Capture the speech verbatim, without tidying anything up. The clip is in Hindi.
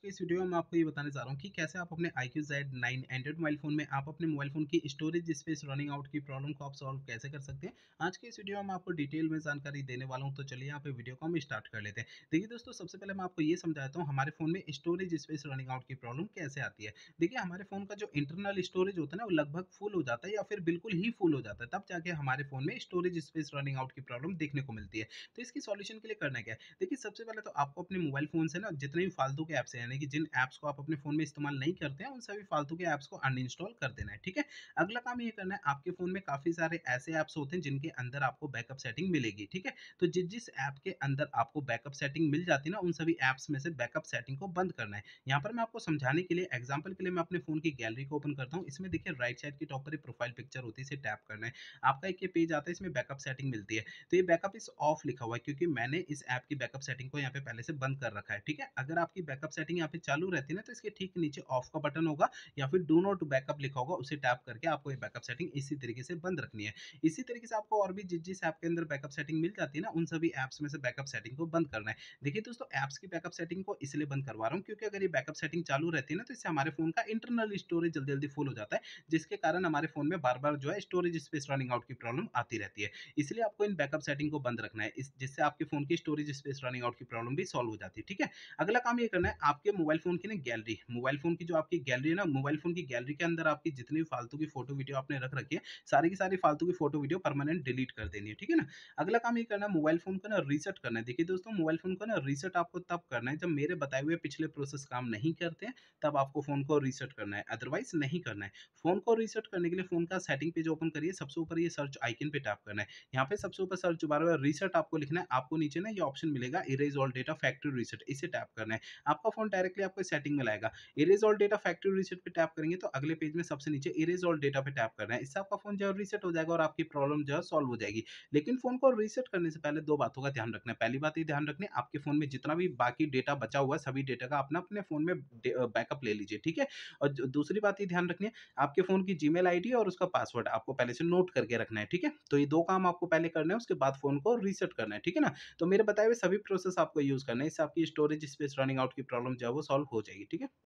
के इस वीडियो में मैं आपको ये बताने जा रहा हूँ कि कैसे आप अपने iQOO Z nine Android mobile phone में आप अपने मोबाइल फ़ोन की स्टोरेज स्पेस रनिंग आउट की प्रॉब्लम को आप सॉल्व कैसे कर सकते हैं। आज के इस वीडियो में मैं आपको डिटेल में जानकारी देने वाला हूँ, तो चलिए यहाँ पे वीडियो को हम स्टार्ट कर लेते हैं। देखिए दोस्तों, सबसे पहले मैं आपको ये समझाता हूँ हमारे फ़ोन में स्टोरेज स्पेस रनिंग आउट की प्रॉब्लम कैसे आती है। देखिए, हमारे फ़ोन का जो इंटरनल स्टोरेज होता है ना, वो लगभग फुल हो जाता है या फिर बिल्कुल ही फुल हो जाता है, तब जाके हमारे फ़ोन में स्टोरेज स्पेस रनिंग आउट की प्रॉब्लम देखने को मिलती है। तो इसकी सॉल्यूशन के लिए करना क्या है? देखिए, सबसे पहले तो आपको अपने मोबाइल फ़ोन से ना जितने भी फालतू के ऐप्स हैं, यानी कि जिन ऐप्स को आप अपने फ़ोन में इस्तेमाल नहीं करते हैं, उन सभी फालतू के ऐप्स को अनइंस्टॉल कर देना है, ठीक है? अगला काम ये करना है, आपके फ़ोन में काफ़ी सारे ऐसे ऐप्स होते हैं जिनके अंदर आपको बैकअप सेटिंग मिलेगी, ठीक है? तो जिस जिस ऐप के अंदर आपको बैकअप सेटिंग मिल जाती है ना, उन सभी ऐप्स में से बैकअप सेटिंग को बंद करना है। यहाँ पर मैं आपको समझाने के लिए, एग्ज़ाम्पल के लिए मैं अपने फ़ोन की गैलरी को ओपन करता हूँ। इसमें देखिए राइट साइड की टॉप पर एक प्रोफ़ाइल पिक्चर होती है, इसे टैप करना है। आपका एक ये पेज आता है, इसमें बैकअप सेटिंग मिलती है। तो ये बैकअप इज़ ऑफ लिखा हुआ है, क्योंकि मैंने इस ऐप की बैकअप सेटिंग को यहाँ पे पहले से बंद कर रखा है, ठीक है? अगर आपकी बैकअप सेटिंग यहाँ पे चालू रहती है ना, तो इसके ठीक नीचे ऑफ का बटन होगा या फिर डू नॉट बैकअप लिखा होगा, उसे टैप करके आपको ये बैकअप सेटिंग इसी तरीके से बंद रखनी है। इसी तरीके से आपको और भी जिस जिस ऐप के अंदर बैकअप सेटिंग मिल जाती है ना, उन सभी ऐप्स में से बैकअप सेटिंग को बंद करना है। देखिए दोस्तों, ऐप्स की बैकअप सेटिंग को इसलिए बंद करवा रहा हूँ, क्योंकि अगर ये बैकअप सेटिंग चालू रहती है ना, तो इससे हमारे फ़ोन का इंटरनल स्टोरेज जल्दी-जल्दी फुल हो जाता है, जिसके कारण हमारे फ़ोन में बार-बार जो है स्टोरेज स्पेस रनिंग आउट की प्रॉब्लम आती रहती है। इसलिए आपको इन बैकअप सेटिंग को बंद रखना है, इस जिससे आपके फ़ोन की स्टोरेज स्पेस रनिंग आउट की प्रॉब्लम भी सॉल्व हो जाती है, ठीक है? अगला काम ये करना है, आपके मोबाइल फ़ोन की ना गैलरी मोबाइल फ़ोन की जो आपकी गैलरी है ना, मोबाइल फ़ोन की गैलरी के अंदर आपकी जितनी भी फालतू की फ़ोटो वीडियो आपने रख रखी है, सारी की सारी फालतू की फ़ोटो वीडियो परमानेंट डिलीट कर देनी है, ठीक है ना? अगला काम ये करना है, मोबाइल फ़ोन को ना रीसेट करना है। देखिए दोस्तों, मोबाइल फ़ोन को ना रीसेट आपको तब करना है, जब मेरे बताए हुए पिछले प्रोसेस काम नहीं करते हैं, तब आपको फ़ोन को रीसेट करना है, अदरवाइज़ नहीं करना है। फ़ोन को रीसेट करने के लिए फ़ोन का सेटिंग पेज ओपन करिए, सबसे ऊपर ये सर्च आइकन पे टैप करना है। यहाँ पे सबसे ऊपर सर्च बार में रीसेट आपको लिखना है, आपको नीचे ना ये ऑप्शन मिलेगा erase all data factory reset, इसे टैप करना है। आपका फ़ोन डायरेक्टली आपको सेटिंग में लाएगा। Erase all data factory reset पे टैप करेंगे तो अगले पेज में सबसे नीचे इरेज़ ऑल डेटा पे टैप करना है। इससे आपका फ़ोन जो है रीसेट हो जाएगा और आपकी प्रॉब्लम जो है सॉल्व हो जाएगी। लेकिन फ़ोन को रीसेट करने से पहले दो बातों का ध्यान रखना है। पहली बात ये ध्यान रखनी है, आपके फ़ोन में जितना भी बाकी डेटा बचा हुआ है, सभी डेटा का अपना अपने फ़ोन में डे अ, बैकअप ले लीजिए, ठीक है? और ज दूसरी बात ये ध्यान रखनी है, आपके फ़ोन की जीमेल आईडी और उसका पासवर्ड आपको पहले से नोट करके रखना है, ठीक है? तो ये दो काम आपको पहले करना है, उसके बाद फ़ोन को रीसेट करना है, ठीक है ना? तो मेरे बताए हुए सभी प्रोसेस आपको यूज़ करना है, इससे आपकी स्टोरेज स्पेस रनिंग आउट की प्रॉब्लम जो है वो सॉल्व हो जाएगी, ठीक है?